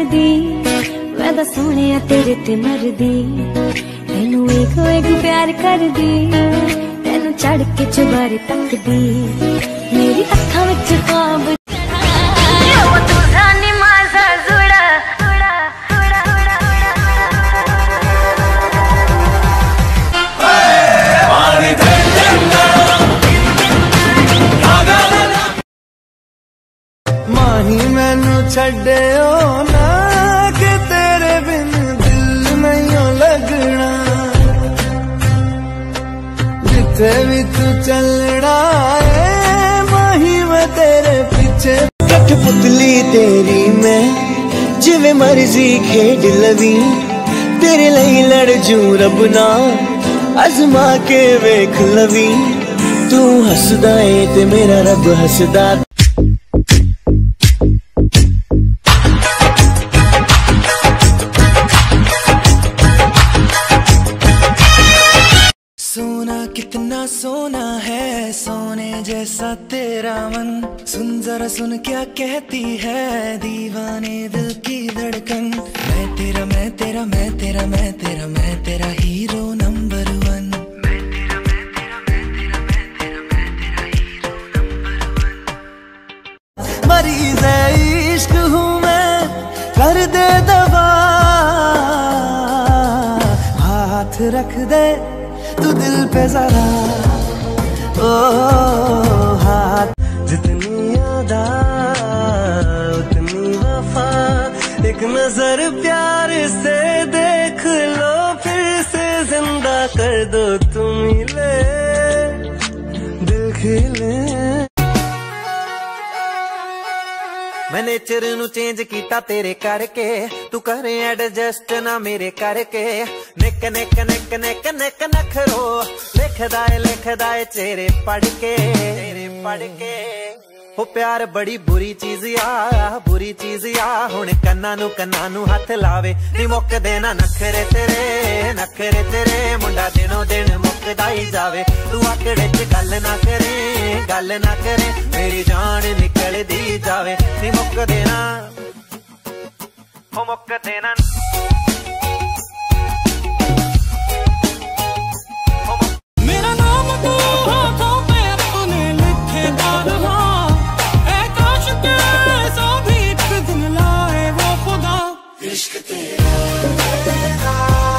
दी मैं तो सोने तेरे ते मर दी तेनू एक प्यार कर दी तेनू चढ़ के चुबारे तक दी मेरी अखां विच ख्वाब माही मैनू छड्डियो ना कि तेरे बिन दिल नहीं लगना जिथे भी तू चलना है माही मैं तेरे पीछे कठपुतली तेरी मैं जिवें मर्जी खेड लवी तेरे लिए लड़ जू रब ना अजमा के वेख लवी तू हसदा है ते मेरा रब हसदा कितना सोना है सोने जैसा तेरा मन सुन जरा सुन क्या कहती है दीवाने दिल की धड़कन मैं तेरा मैं तेरा मैं तेरा मैं तेरा मैं तेरा हीरो नंबर 1 मैं तेरा मैं तेरा मैं तेरा मैं तेरा मैं तेरा हीरो नंबर 1 मरीज है इश्क हूँ मैं कर दे दवा हाथ रख दे तू दिल पे जरा ओ हाथ जितनी अदा उतनी वफा एक नजर प्यार से देख लो फिर से जिंदा कर दो तुम मिले दिल खिले मैं नेचर नू चेंज कीता तेरे करके तू करे एडजस्ट ना मेरे करके निक निक निक निक निक नखरो लिखदा है चेहरे पढ़ के हो प्यार बड़ी बुरी चीज आ हुण कन्ना नू हथ लावे नी मुक देना नखरे तेरे मुंडा दिनों दिन मुकदा ही जावे तू आकड़े च गल ना करे मेरी जान निकल दी जावे नी मुक देना हो मुक देना मेरा नाम तू हाथों पे अपने लिखे डालना ऐ काश के सो भी एक दिन लाए वो खुदा इश्क तेरा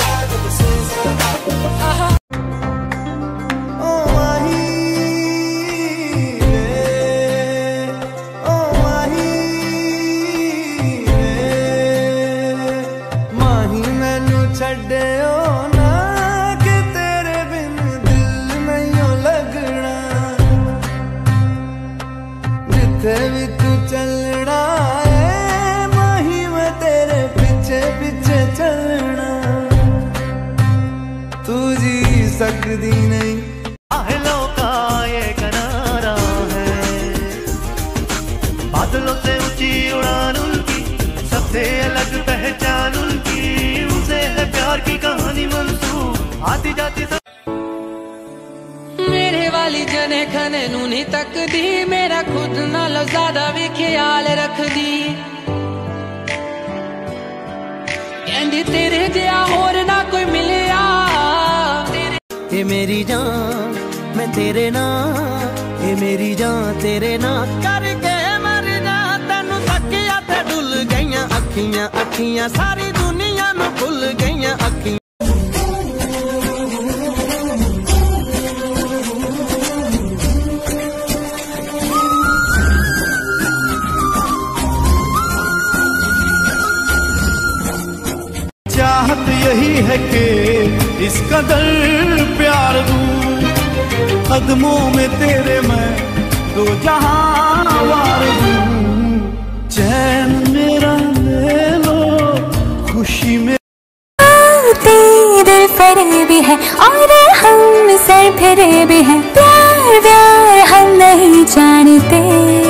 छड्डियो ना कि तेरे बिन दिल नहीं लगना जिथे भी तू चलना है माही मैं तेरे पीछे पीछे चलना तू जी सकती नहीं आहलों का ये किनारा है बादलों से ऊंची उड़ान उनकी सबसे अलग पहचान उनकी प्यार की कहानी मंसूर आती जाती मेरे वाली जने खने नू नहीं तकदी मेरा खुद नालों ज्यादा भी ख्याल रखदी कहंदी तेरे जिहा होर ना कोई मिलिया ये मेरी जान मैं तेरे ना ये मेरी जान तेरे ना करके मर जा तेनू तकिया ते डुल गईयां अखियां सारी दुनिया नू भुल गईयां अखियां चाहत यही है कि इस कदर प्यार दूं कदमों में तेरे मैं दो जहां वार दूं चैन मेरा ले लो खुशी में तेरे फरे भी है और हम सर फिरे भी हैं प्यार हम नहीं जानते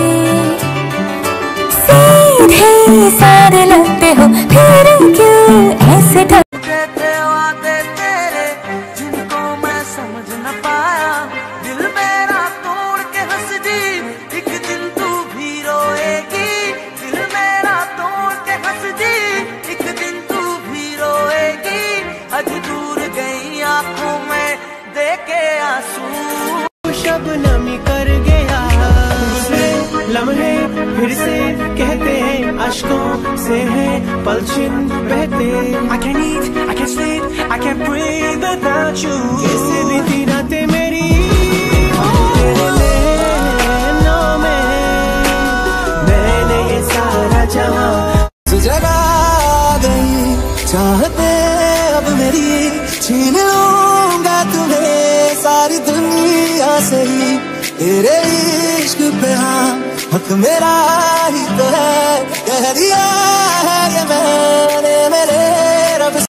सीधे सारे लगते हो फिर क्यों ऐसे वादे तेरे जिनको मैं समझ न पाया दिल मेरा तोड़ के हंस दी एक दिन तू भी रोएगी दिल मेरा तोड़ के हंस दी से हैं पलछिन बहते। I can't eat, I can't sleep, I can't breathe without you। कैसे बीती रातें मेरी तेरे नैनों में, मैंने ये सारा जहां जगा गई। चाहते अब मेरी छीन लूंगा तुम्हें सारी दुनिया से ही। तेरे इश्क पे हाँ हक मेरा ही तो है, कह दिया